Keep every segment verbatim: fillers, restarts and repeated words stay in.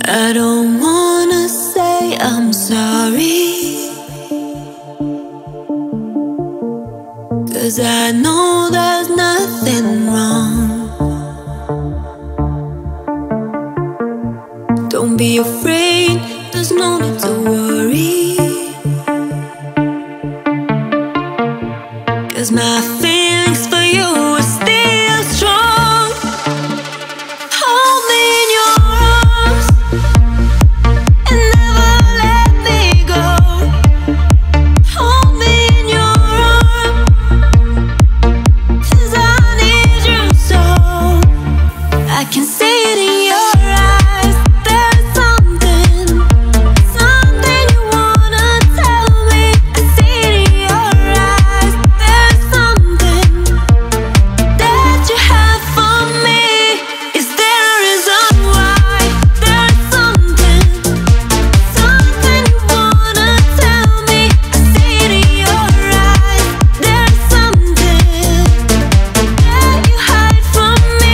I don't wanna say I'm sorry, 'cause I know there's nothing wrong. Don't be afraid, there's no need to worry, 'cause my feelings for you are still strong. Hold me in your arms and never let me go. Hold me in your arms, 'cause I need you so. I can see it in your eyes, there's something, something you wanna tell me. I see it in your eyes, there's something that you have for me. Is there a reason why? There's something, something you wanna tell me. I see it in your eyes, there's something that you hide from me.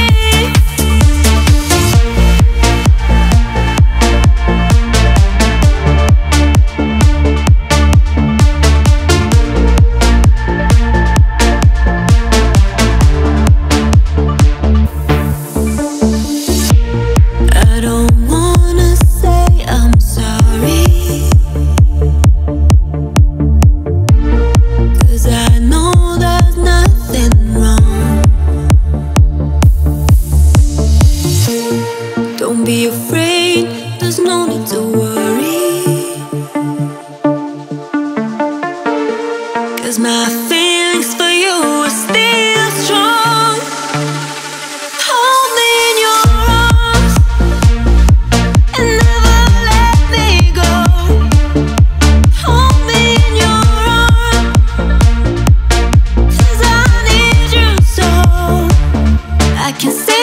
I don't wanna say I'm sorry, 'cause I know there's nothing wrong. Don't be afraid, there's no need to worry, 'cause my feelings for you are still strong. Hold me in your arms and never let me go. Hold me in your arms, 'cause I need you so. I can see